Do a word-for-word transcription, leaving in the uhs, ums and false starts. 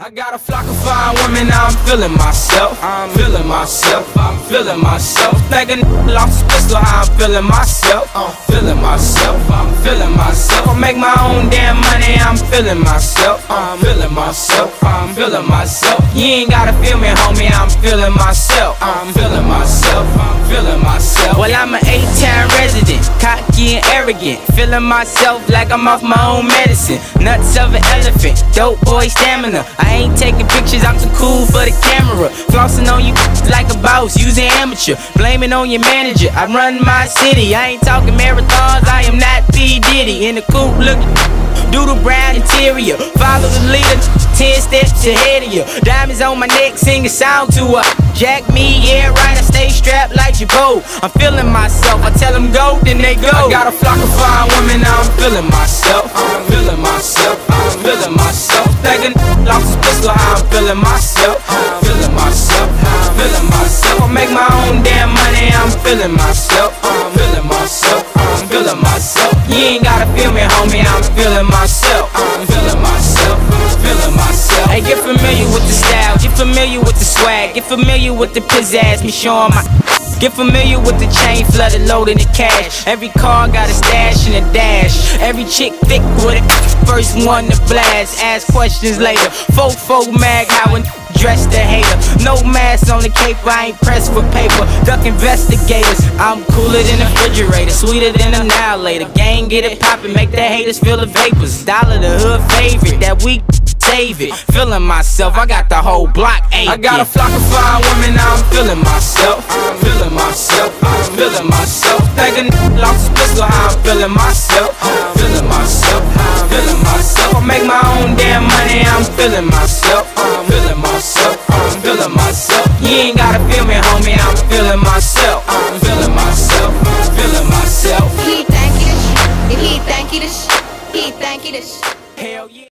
I got a flock of fine women, now I'm feeling myself. I'm feeling myself, I'm feeling myself. Think a n***a lost his pistol, how I'm feeling myself. I'm feeling myself, I'm feeling myself. I make my own damn money, I'm feeling myself. I'm feeling myself, I'm feeling myself. You ain't gotta feel me, homie, I'm feeling myself. I'm feeling myself, I'm feeling myself. Well, I'm an eight-town resident, cocky and arrogant. Feeling myself like I'm off my own medicine. Nuts of an elephant, dope boy stamina. I ain't taking pictures, I'm too cool for the camera. Flossing on you like a boss, using amateur. Blaming on your manager, I run my city. I ain't talking marathons, I am not P. Diddy. In the coupe looking doodle brown interior. Follow the leader, ten steps ahead of you. Diamonds on my neck, sing a sound to her. Jack me, yeah right, I stay strapped like your bow. I'm feeling myself, I tell them go, then they go. I got a flock of fine women, now I'm feeling myself. I'm feeling myself, I'm feeling myself. Thinking lost his pistol, how I'm feeling myself. I'm feeling myself, I'm feeling myself. I make my own damn money, I'm feeling myself. I'm feeling myself, I'm feeling myself. You ain't gotta feel me, homie, I'm feeling myself. I'm feeling myself, I'm feeling myself. Hey, get familiar with the style, get familiar with the swag, get familiar with the pizzazz, me showing my. Get familiar with the chain flooded, loaded in cash. Every car got a stash and a dash. Every chick thick with it, first one to blast. Ask questions later. Fofo mag, how a dress the hater. No mask on the cape, I ain't pressed for paper. Duck investigators, I'm cooler than a refrigerator, sweeter than an annihilator. Gang get it poppin', make the haters feel the vapors. Dollar the hood favorite, that week save it. Feeling myself, I got the whole block aching. I got a flock of fine women, now I'm feeling myself. I'm feeling myself, I'm feeling myself. Think a n***a lost his pistol, how I'm feeling myself. I'm feeling myself, I'm feeling myself. I make my own damn money, I'm feeling myself. I'm feeling myself, I'm feeling myself. You ain't gotta feel me, homie, I'm feeling myself. I'm feeling myself, I'm feeling myself. He think he the shit, he think he the shit, he think he the shit. Hell yeah.